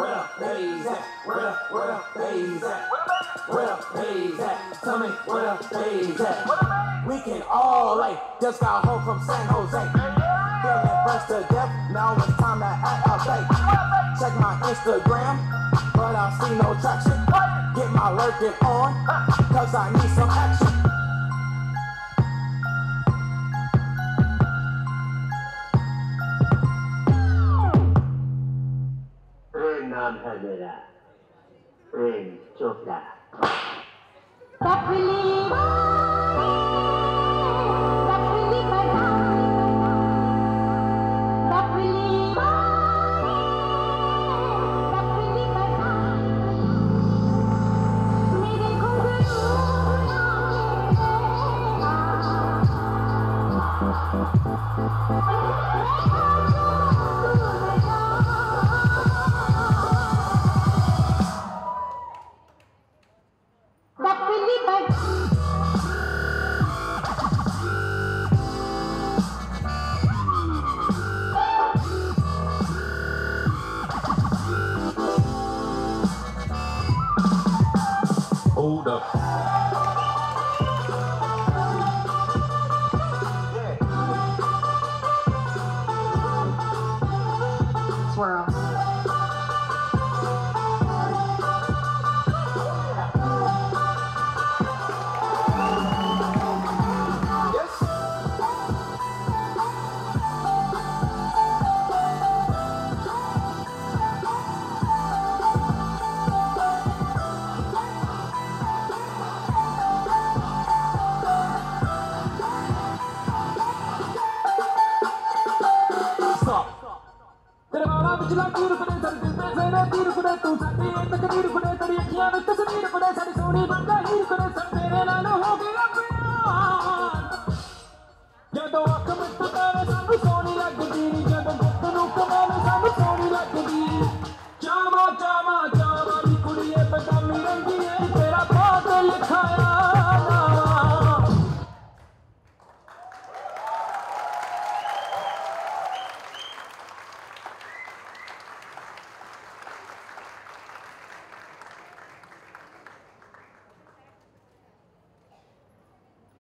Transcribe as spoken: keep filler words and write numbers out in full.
where the bays at? Where the, where the bays at? Where the bays at? Tell me where the bays at? We can all lay, just got home from San Jose. Feeling fresh to death, now it's time to activate. Check my Instagram, but I see no traction. Get my lurking on, cause I need some action. प्रेम नाम है मेरा, Prem Chopra. Hold up. Swirl. Don't